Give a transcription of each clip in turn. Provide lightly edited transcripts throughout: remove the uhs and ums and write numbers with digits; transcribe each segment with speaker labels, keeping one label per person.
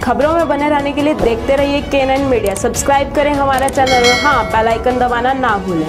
Speaker 1: खबरों में बने रहने के लिए देखते रहिए K9 मीडिया। सब्सक्राइब करें हमारा चैनल और हाँ, बेल आइकन दबाना ना भूलें।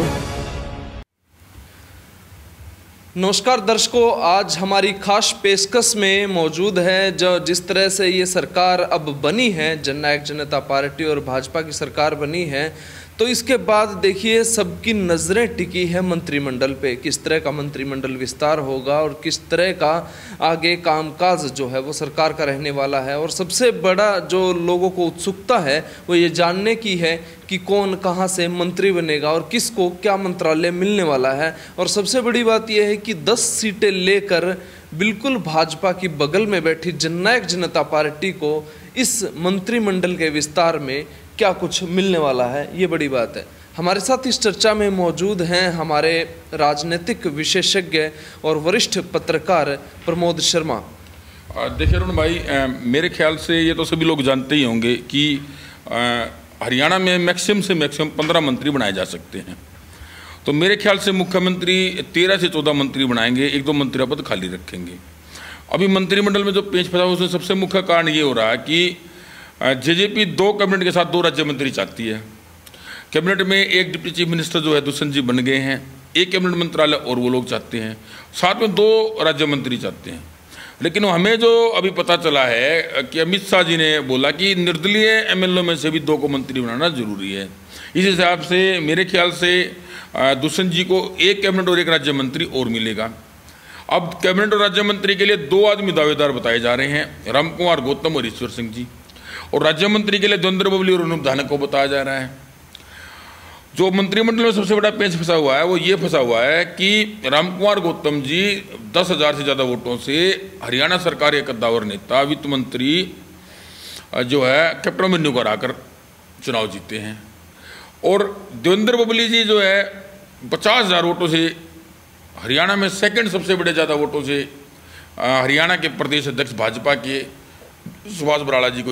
Speaker 2: नमस्कार दर्शकों, आज हमारी खास पेशकश में मौजूद है जो जिस तरह से ये सरकार अब बनी है, जननायक जनता पार्टी और भाजपा की सरकार बनी है, तो इसके बाद देखिए सबकी नज़रें टिकी है मंत्रिमंडल पे। किस तरह का मंत्रिमंडल विस्तार होगा और किस तरह का आगे कामकाज जो है वो सरकार का रहने वाला है। और सबसे बड़ा जो लोगों को उत्सुकता है वो ये जानने की है कि कौन कहां से मंत्री बनेगा और किसको क्या मंत्रालय मिलने वाला है। और सबसे बड़ी बात यह है कि 10 सीटें लेकर बिल्कुल भाजपा की बगल में बैठी जननायक जनता पार्टी को इस मंत्रिमंडल के विस्तार में क्या कुछ मिलने वाला है, ये बड़ी बात है। हमारे साथ इस चर्चा में मौजूद हैं हमारे राजनीतिक विशेषज्ञ और वरिष्ठ पत्रकार प्रमोद शर्मा।
Speaker 3: देखिए अरुण भाई, मेरे ख्याल से ये तो सभी लोग जानते ही होंगे कि हरियाणा में मैक्सिमम से मैक्सिमम 15 मंत्री बनाए जा सकते हैं। तो मेरे ख्याल से मुख्यमंत्री 13 से 14 मंत्री बनाएंगे, 1-2 मंत्री पद खाली रखेंगे। अभी मंत्रिमंडल में जो पेच फंसा उसमें सबसे मुख्य कारण ये हो रहा है कि जेजेपी 2 कैबिनेट के साथ 2 राज्य मंत्री चाहती है। कैबिनेट में एक डिप्टी चीफ मिनिस्टर जो है दुष्यंत जी बन गए हैं, एक कैबिनेट मंत्रालय और वो लोग चाहते हैं, साथ में 2 राज्य मंत्री चाहते हैं। लेकिन हमें जो अभी पता चला है कि अमित शाह जी ने बोला कि निर्दलीय एमएलए में से भी 2 को मंत्री बनाना जरूरी है। इस हिसाब से मेरे ख्याल से दुष्यंत जी को एक कैबिनेट और एक राज्य मंत्री और मिलेगा। अब कैबिनेट और राज्य मंत्री के लिए 2 आदमी दावेदार बताए जा रहे हैं, रामकुमार गौतम और ईश्वर सिंह जी। और राज्य मंत्री के लिए देवेंद्र बबली और अनूप धानक को बताया जा रहा है। जो मंत्रिमंडल में सबसे बड़ा पेच फंसा हुआ है वो ये फंसा हुआ है कि रामकुमार गौतम जी 10,000 से ज़्यादा वोटों से हरियाणा सरकार के कद्दावर नेता वित्त मंत्री जो है कैप्टन अभिमन्यु को हराकर चुनाव जीते हैं। और देवेंद्र बबली जी जो है 50,000 वोटों से हरियाणा में सेकंड सबसे बड़े ज़्यादा वोटों से हरियाणा के प्रदेश अध्यक्ष भाजपा के सुभाष बराला जी को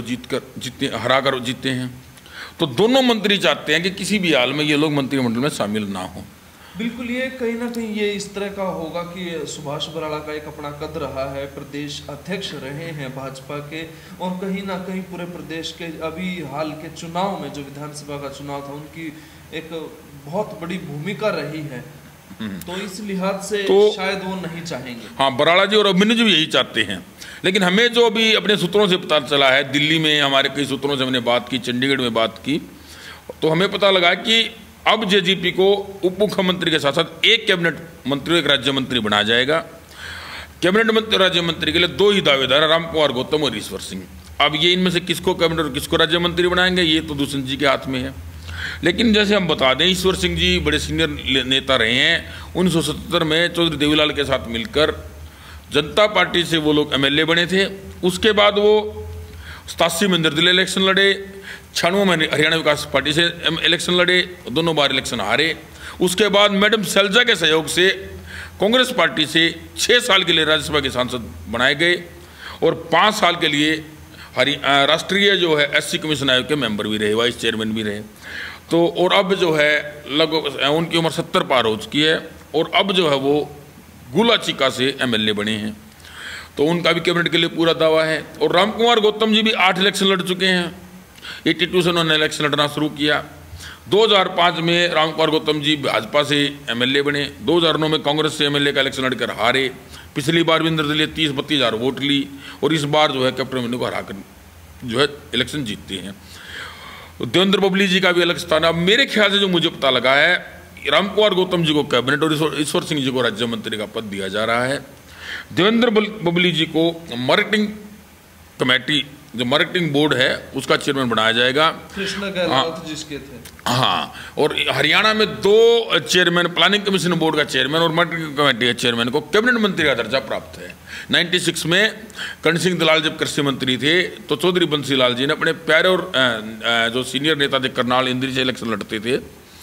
Speaker 3: हराकर जीते हैं। तो दोनों मंत्री चाहते हैं कि किसी भी हाल में ये लोग मंत्रिमंडल में शामिल ना हो।
Speaker 2: बिल्कुल, ये कहीं ना कहीं ये इस तरह का होगा कि सुभाष बराला का एक अपना कद रहा है, प्रदेश अध्यक्ष रहे हैं भाजपा के, और कहीं ना कहीं पूरे प्रदेश के अभी हाल के चुनाव में जो विधानसभा का चुनाव था उनकी एक बहुत बड़ी भूमिका रही है। तो इस लिहाज से तो शायद वो नहीं चाहेंगे।
Speaker 3: हाँ, बराला जी और अभिमन्यु जी भी यही चाहते हैं। लेकिन हमें जो अभी अपने सूत्रों से पता चला है, दिल्ली में हमारे कई सूत्रों से हमने बात की, चंडीगढ़ में बात की, तो हमें पता लगा कि अब जेजेपी को उप मुख्यमंत्री के साथ साथ एक कैबिनेट मंत्री, एक राज्य मंत्री बनाया जाएगा। कैबिनेट मंत्री, राज्य मंत्री के लिए 2 ही दावेदार, रामकुमार गौतम और ईश्वर सिंह। अब ये इनमें से किसको कैबिनेट और किसको राज्य मंत्री बनाएंगे ये तो दुष्यंत जी के हाथ में है। लेकिन जैसे हम बता दें, ईश्वर सिंह जी बड़े सीनियर नेता रहे हैं। 1977 में चौधरी देवीलाल के साथ मिलकर जनता पार्टी से वो लोग एमएलए बने थे। उसके बाद वो 87 में निर्दलीय इलेक्शन लड़े, 96 में हरियाणा विकास पार्टी से इलेक्शन लड़े, दोनों बार इलेक्शन हारे। उसके बाद मैडम शैलजा के सहयोग से कांग्रेस पार्टी से 6 साल के लिए राज्यसभा के सांसद बनाए गए और 5 साल के लिए राष्ट्रीय जो है एससी कमीशन आयोग के मेंबर भी रहे, वाइस चेयरमैन भी रहे। तो और अब जो है लगभग उनकी उम्र 70 पार हो चुकी है और अब जो है वो गुलाचिका से एमएलए बने हैं। तो उनका भी कैबिनेट के लिए पूरा दावा है। और रामकुमार गौतम जी भी 8 इलेक्शन लड़ चुके हैं। 82 से उन्होंने इलेक्शन लड़ना शुरू किया। 2005 में रामकुमार गौतम जी भाजपा से एमएलए बने। 2009 में कांग्रेस से एमएलए का इलेक्शन लड़कर हारे। पिछली बार भी निर्दलीय 30-32 हज़ार वोट ली और इस बार जो है कैप्टन अभिमन्यु को हराकर जो है इलेक्शन जीतते हैं। देवेंद्र बबली जी का भी अलग स्थान है। अब मेरे ख्याल से जो मुझे पता लगा है, रामकुमार गौतम जी को कैबिनेट और ईश्वर सिंह जी को राज्य मंत्री का पद दिया जा रहा है। देवेंद्र बबली जी को मार्केटिंग कमेटी, जो मार्केटिंग बोर्ड है उसका चेयरमैन बनाया जाएगा,
Speaker 2: कृष्णा गहलोत जिसके थे।
Speaker 3: हाँ, और हरियाणा में 2 चेयरमैन, प्लानिंग कमीशन बोर्ड का चेयरमैन और मार्केटिंग कमेटी के चेयरमैन को कैबिनेट मंत्री का दर्जा प्राप्त है। 96 में कर्ण सिंह दलाल जब कृषि मंत्री थे तो चौधरी बंसी लाल जी ने अपने प्यारे और जो सीनियर नेता थे करनाल इंद्री से इलेक्शन लड़ते थे,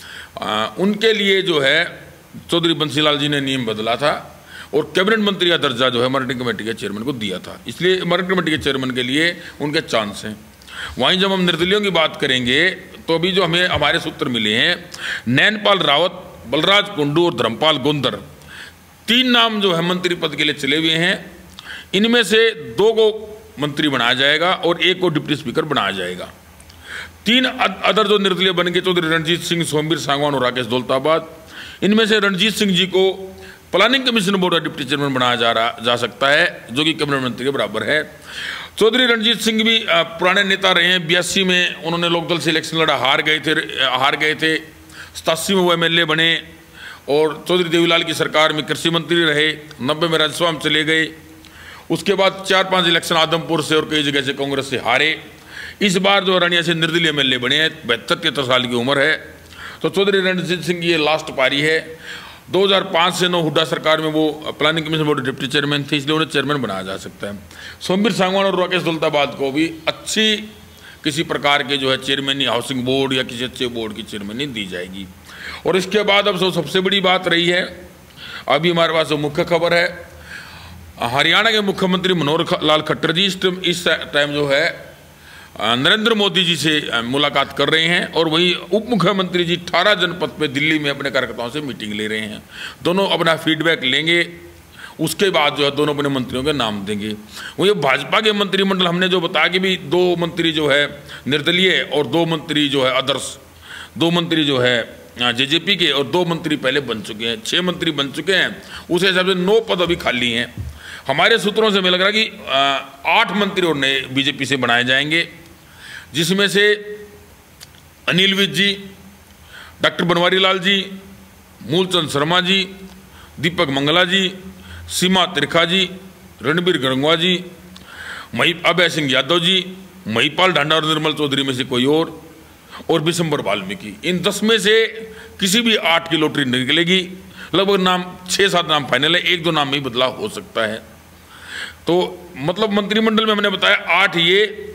Speaker 3: उनके लिए जो है चौधरी बंसी लाल जी ने नियम बदला था और कैबिनेट मंत्री का दर्जा जो है मार्केटिंग कमेटी के चेयरमैन को दिया था। इसलिए मार्केटिंग कमेटी के चेयरमैन के लिए उनके चांस हैं। वहीं जब हम निर्दलीयों की बात करेंगे तो अभी जो हमें हमारे सूत्र मिले हैं, नैनपाल रावत, बलराज कुंडू और धर्मपाल गोंदर, 3 नाम जो है मंत्री पद के लिए चले हुए हैं। इनमें से 2 को मंत्री बनाया जाएगा और एक को डिप्टी स्पीकर बनाया जाएगा। 3 अदर जो निर्दलीय बन गए, चौधरी रणजीत सिंह, सोमवीर सांगवान और राकेश दौलताबाद। इनमें से रणजीत सिंह जी को प्लानिंग कमीशन बोर्ड का डिप्टी चेयरमैन बनाया जा सकता है, जो कि कैबिनेट मंत्री के बराबर है। चौधरी रणजीत सिंह भी पुराने नेता रहे हैं। 82 में उन्होंने लोकदल से इलेक्शन लड़ा, हार गए थे। 87 में वो MLA बने और चौधरी देवीलाल की सरकार में कृषि मंत्री रहे। 90 में राज्यसभा में चले गए। उसके बाद 4-5 इलेक्शन आदमपुर से और कई जगह से कांग्रेस से हारे। इस बार जो रनिया से निर्दलीय MLA बने हैं, 72-73 साल की उम्र है। तो चौधरी रणजीत सिंह की ये लास्ट पारी है। 2005 से 9 हुड्डा सरकार में वो planning commission board deputy chairman थे, इसलिए उन्हें चेयरमैन बनाया जा सकता है। सोमवीर सांगवान और राकेश दौलताबाद को भी अच्छी किसी प्रकार के जो है चेयरमैनी, हाउसिंग बोर्ड या किसी अच्छे बोर्ड की चेयरमैनी दी जाएगी। और इसके बाद अब सबसे बड़ी बात रही है, अभी हमारे पास मुख्य खबर है, हरियाणा के मुख्यमंत्री मनोहर लाल खट्टर जी इस टाइम जो है नरेंद्र मोदी जी से मुलाकात कर रहे हैं और वही उप मुख्यमंत्री जी 18 जनपद पे दिल्ली में अपने कार्यकर्ताओं से मीटिंग ले रहे हैं। दोनों अपना फीडबैक लेंगे, उसके बाद जो है दोनों अपने मंत्रियों के नाम देंगे। वो ये भाजपा के मंत्रिमंडल हमने जो बताया कि भी 2 मंत्री जो है निर्दलीय और 2 मंत्री जो है आदर्श, 2 मंत्री जो है JJP के और 2 मंत्री पहले बन चुके हैं, 6 मंत्री बन चुके हैं। उस हिसाब से 9 पद अभी खाली हैं। हमारे सूत्रों से हमें लग रहा है कि 8 मंत्री और नए BJP से बनाए जाएंगे, जिसमें से अनिल विज जी, डॉक्टर बनवारी लाल जी, मूलचंद शर्मा जी, दीपक मंगला जी, सीमा त्रिखा जी, रणबीर गंगवा जी, अभय सिंह यादव जी, महिपाल ढांडा और निर्मल चौधरी में से कोई और बिशंबर वाल्मीकि। इन 10 में से किसी भी 8 की लॉटरी निकलेगी। लगभग नाम 6-7 नाम फाइनल है, 1-2 नाम में ही बदलाव हो सकता है। तो मतलब मंत्रिमंडल में हमने बताया 8 ये,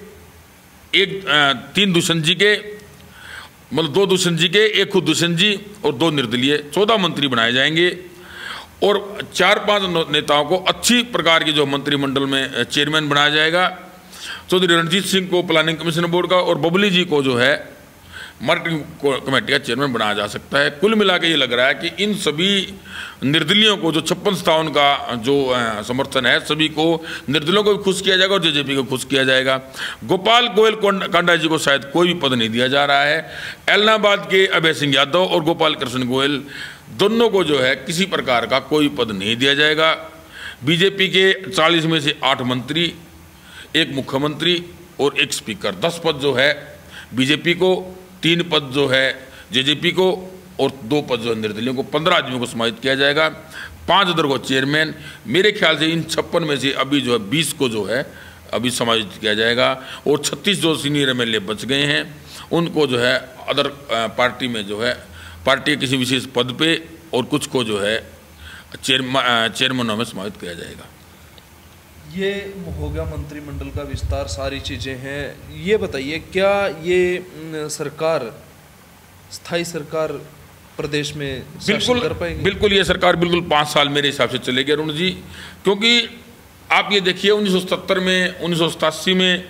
Speaker 3: 3 दुष्यंत जी के, मतलब 2 दुष्यंत जी के, 1 खुद दुष्यंत जी और 2 निर्दलीय, 14 मंत्री बनाए जाएंगे। और 4-5 नेताओं को अच्छी प्रकार की जो मंत्रिमंडल में चेयरमैन बनाया जाएगा। चौधरी रणजीत सिंह को प्लानिंग कमीशन बोर्ड का और बबली जी को जो है मार्केटिंग कमेटी का चेयरमैन बनाया जा सकता है। कुल मिला के ये लग रहा है कि इन सभी निर्दलियों को जो 56-57 का जो समर्थन है, सभी को निर्दलियों को भी खुश किया जाएगा और JJP को खुश किया जाएगा। गोपाल गोयल कांडा जी को शायद कोई भी पद नहीं दिया जा रहा है। एलनाबाद के अभय सिंह यादव और गोपाल कृष्ण गोयल दोनों को जो है किसी प्रकार का कोई पद नहीं दिया जाएगा। BJP के 40 में से 8 मंत्री, 1 मुख्यमंत्री और 1 स्पीकर, 10 पद जो है BJP को, 3 पद जो है JJP को और 2 पद जो है निर्दलियों को, 15 आदमियों को समाहित किया जाएगा। 5 अदर को चेयरमैन। मेरे ख्याल से इन 56 में से अभी जो है 20 को जो है अभी समाहित किया जाएगा और 36 जो सीनियर MLA बच गए हैं उनको जो है अदर पार्टी में जो है पार्टी के किसी विशेष पद पे और कुछ को जो है चेयरमैनों में समाहित किया जाएगा।
Speaker 2: ये हो गया मंत्रिमंडल का विस्तार, सारी चीज़ें हैं। ये बताइए, क्या ये सरकार, स्थायी सरकार प्रदेश में शासन कर पाएगी?
Speaker 3: बिल्कुल ये सरकार बिल्कुल 5 साल मेरे हिसाब से चलेगी अरुण जी, क्योंकि आप ये देखिए 1977 में, 1987 में,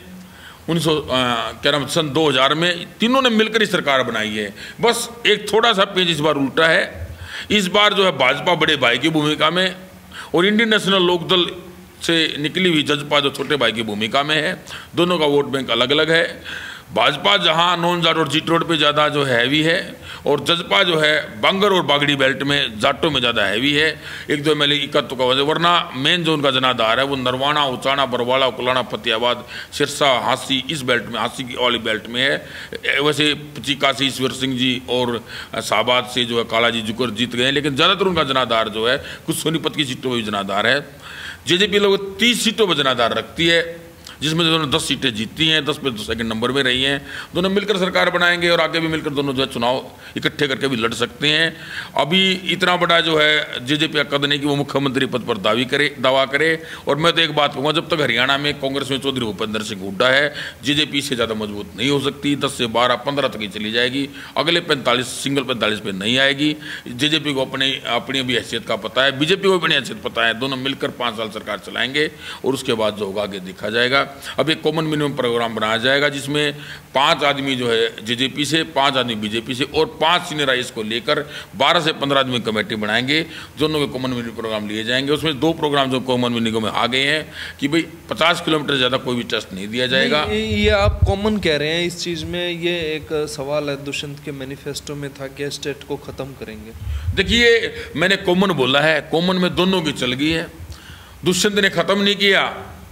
Speaker 3: सन 2000 में तीनों ने मिलकर ही सरकार बनाई है। बस एक थोड़ा सा पेज इस बार उल्टा है। इस बार जो है भाजपा बड़े भाई की भूमिका में और इंडियन नेशनल लोकदल से निकली हुई जजपा जो छोटे भाई की भूमिका में है। दोनों का वोट बैंक अलग अलग है। भाजपा जहां नॉन जाट और जीट रोड पे ज़्यादा जो है हैवी है और जजपा जो है बांगर और बागड़ी बेल्ट में जाटों में ज़्यादा हैवी है। 1-2 MLA इकत्तों का वजह, वरना मेन जो उनका जनाधार है वो नरवाना, उचाना, बरवाला, कुलाना, फतेहाबाद, सिरसा, हांसी, इस बेल्ट में, हांसी वाली बेल्ट में है। वैसे चीका से ईश्वर सिंह जी और शाहबाद से जो है काला जी जुकर जीत गए हैं, लेकिन ज़्यादातर उनका जनाधार जो है कुछ सोनीपत की सीटों पर भी जनाधार है। JJP लगभग 30 सीटों पर जनाधार रखती है, जिसमें दोनों 10 सीटें जीती हैं, 10 पे 2 नंबर में रही हैं। दोनों मिलकर सरकार बनाएंगे और आगे भी मिलकर दोनों जो है चुनाव इकट्ठे करके भी लड़ सकते हैं। अभी इतना बड़ा जो है JJP का कद नहीं कि वो मुख्यमंत्री पद पर दावा करे। और मैं तो एक बात कहूँगा, जब तक हरियाणा में कांग्रेस में चौधरी भूपेंद्र सिंह हुड्डा है, JJP से ज़्यादा मजबूत नहीं हो सकती। 10 से 12, 15 तक ही चली जाएगी, अगले 45 सिंगल 45 पे नहीं आएगी। JJP को अपनी भी हैसियत का पता है, BJP को अपनी हैसियत पता है। दोनों मिलकर 5 साल सरकार चलाएंगे और उसके बाद जो होगा आगे देखा जाएगा। अब एक कॉमन मिनिमम प्रोग्राम बनाया जाएगा जिसमें 5 आदमी जो है जेजेपी से, 5 आदमी बीजेपी से और 5 सीनियर आईएएस को लेकर 12 से 15 आदमी कमेटी बनाएंगे। दोनों के कॉमन मिनिमम प्रोग्राम लिए जाएंगे। उसमें 2 प्रोग्राम जो कॉमन मिनिमम में आ गए हैं कि भाई 50 किलोमीटर ज़्यादा कोई भी टेस्ट नहीं दिया जाएगा।
Speaker 2: ये आप कॉमन कह रहे हैं इस चीज़ में, ये एक सवाल है दुष्यंत के मैनिफेस्टो में था कि स्टेट को ख़त्म करेंगे।
Speaker 3: देखिए, मैंने कॉमन बोला है, कॉमन में दोनों की चल गई है। दुष्यंत ने ख़त्म नहीं किया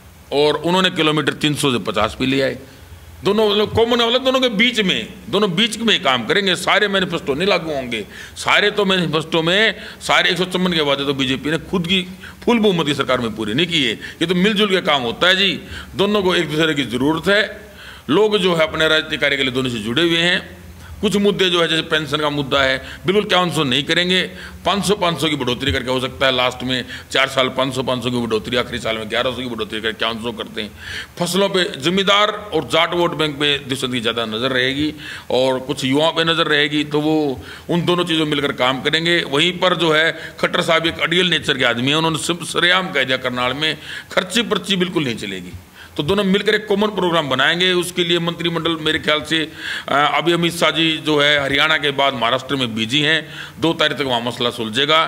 Speaker 3: और उन्होंने किलोमीटर 300 से 50 भी लिया है। दोनों मतलब कॉमन वाला दोनों के बीच में काम करेंगे। सारे मैनिफेस्टो नहीं लागू होंगे। सारे तो मैनिफेस्टो में सारे 154 के वादे तो बीजेपी ने खुद की फुल बहुमत की सरकार में पूरे नहीं किए। ये तो मिलजुल के काम होता है जी। दोनों को एक दूसरे की ज़रूरत है। लोग जो है अपने राजनीतिक कार्य के लिए दोनों से जुड़े हुए हैं। कुछ मुद्दे जो है जैसे पेंशन का मुद्दा है, बिल्कुल क्या उनसे नहीं करेंगे। 500 की बढ़ोतरी करके हो सकता है लास्ट में 4 साल 500 की बढ़ोतरी, आखिरी साल में 1100 की बढ़ोतरी करके क्या उनसे करते हैं। फसलों पे जमींदार और जाट वोट बैंक पे दुष्यंत की ज़्यादा नज़र रहेगी और कुछ युवाओं पे नज़र रहेगी, तो वो उन दोनों चीज़ों में मिलकर काम करेंगे। वहीं पर जो है खट्टर साहब एक अडियल नेचर के आदमी हैं, उन्होंने सरेआम कह दिया करनाल में खर्ची पर्ची बिल्कुल नहीं चलेगी। तो दोनों मिलकर एक कॉमन प्रोग्राम बनाएंगे। उसके लिए मंत्रिमंडल मेरे ख्याल से अभी अमित शाह जी जो है हरियाणा के बाद महाराष्ट्र में बिजी हैं। 2 तारीख तक वहाँ मसला सुलझेगा।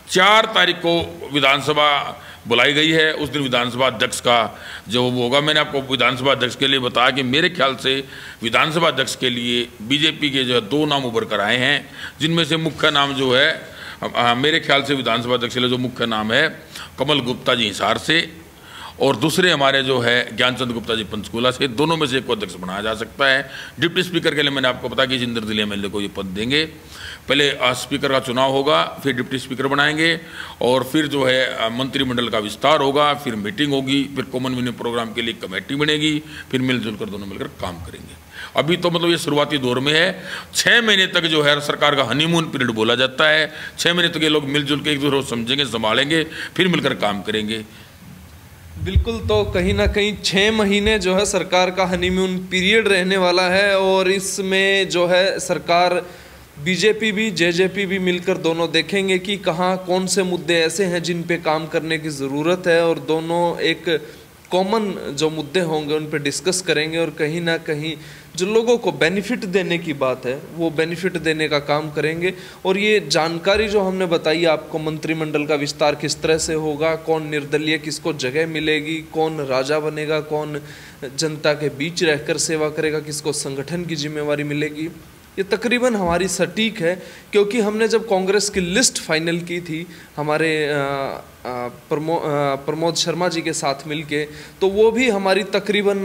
Speaker 3: 4 तारीख को विधानसभा बुलाई गई है। उस दिन विधानसभा अध्यक्ष का जो होगा, मैंने आपको विधानसभा अध्यक्ष के लिए बताया कि मेरे ख्याल से विधानसभा अध्यक्ष के लिए बीजेपी के जो है 2 नाम उभर कर आए हैं, जिनमें से मुख्य नाम जो है मेरे ख्याल से विधानसभा अध्यक्ष के लिए जो मुख्य नाम है कमल गुप्ता जी हिसार से और दूसरे हमारे जो है ज्ञानचंद गुप्ता जी पंचकूला से। दोनों में से एक को अध्यक्ष बनाया जा सकता है। डिप्टी स्पीकर के लिए मैंने आपको बताया कि इस निर्दलीय एमएलए को ये पद देंगे। पहले स्पीकर का चुनाव होगा, फिर डिप्टी स्पीकर बनाएंगे और फिर जो है मंत्रिमंडल का विस्तार होगा, फिर मीटिंग होगी, फिर कॉमन मिनिमम प्रोग्राम के लिए कमेटी बनेगी, फिर मिलजुल कर दोनों मिलकर काम करेंगे। अभी तो मतलब ये शुरुआती दौर में है। 6 महीने तक जो है सरकार का हनीमून पीरियड बोला जाता है। 6 महीने तक ये लोग मिलजुल के एक दूसरे को समझेंगे, संभालेंगे, फिर मिलकर काम करेंगे।
Speaker 2: बिल्कुल, तो कहीं ना कहीं 6 महीने जो है सरकार का हनीमून पीरियड रहने वाला है और इसमें जो है सरकार बीजेपी भी जेजेपी भी मिलकर दोनों देखेंगे कि कहाँ कौन से मुद्दे ऐसे हैं जिन पे काम करने की ज़रूरत है और दोनों एक कॉमन जो मुद्दे होंगे उन पे डिस्कस करेंगे और कहीं ना कहीं जो लोगों को बेनिफिट देने की बात है वो बेनिफिट देने का काम करेंगे। और ये जानकारी जो हमने बताई आपको, मंत्रिमंडल का विस्तार किस तरह से होगा, कौन निर्दलीय किसको जगह मिलेगी, कौन राजा बनेगा, कौन जनता के बीच रहकर सेवा करेगा, किसको संगठन की जिम्मेवारी मिलेगी, ये तकरीबन हमारी सटीक है। क्योंकि हमने जब कांग्रेस की लिस्ट फाइनल की थी हमारे प्रमोद शर्मा जी के साथ मिलके, तो वो भी हमारी तकरीबन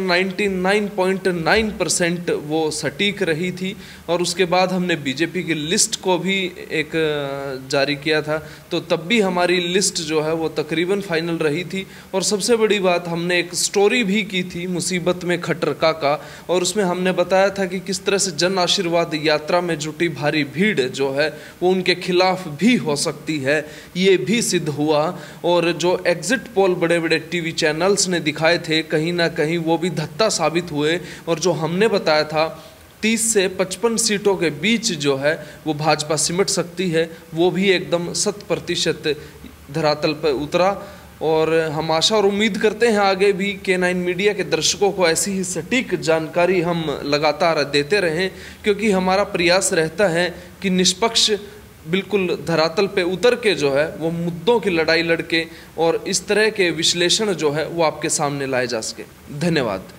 Speaker 2: 99.9% वो सटीक रही थी। और उसके बाद हमने बीजेपी की लिस्ट को भी एक जारी किया था, तो तब भी हमारी लिस्ट जो है वो तकरीबन फाइनल रही थी। और सबसे बड़ी बात, हमने एक स्टोरी भी की थी मुसीबत में खट्टर काका, और उसमें हमने बताया था कि किस तरह से जन आशीर्वाद यात्रा में जुटी भारी भीड़ जो है वो उनके खिलाफ भी हो सकती है। ये भी सिद्ध हुआ। और जो एग्जिट पोल बड़े बड़े टीवी चैनल्स ने दिखाए थे, कहीं ना कहीं वो भी धत्ता साबित हुए। और जो हमने बताया था 30 से 55 सीटों के बीच जो है वो भाजपा सिमट सकती है, वो भी एकदम 100% धरातल पर उतरा। और हम आशा और उम्मीद करते हैं आगे भी K9 मीडिया के दर्शकों को ऐसी ही सटीक जानकारी हम लगातार देते रहें, क्योंकि हमारा प्रयास रहता है कि निष्पक्ष बिल्कुल धरातल पे उतर के जो है वो मुद्दों की लड़ाई लड़के और इस तरह के विश्लेषण जो है वो आपके सामने लाए जा सके। धन्यवाद।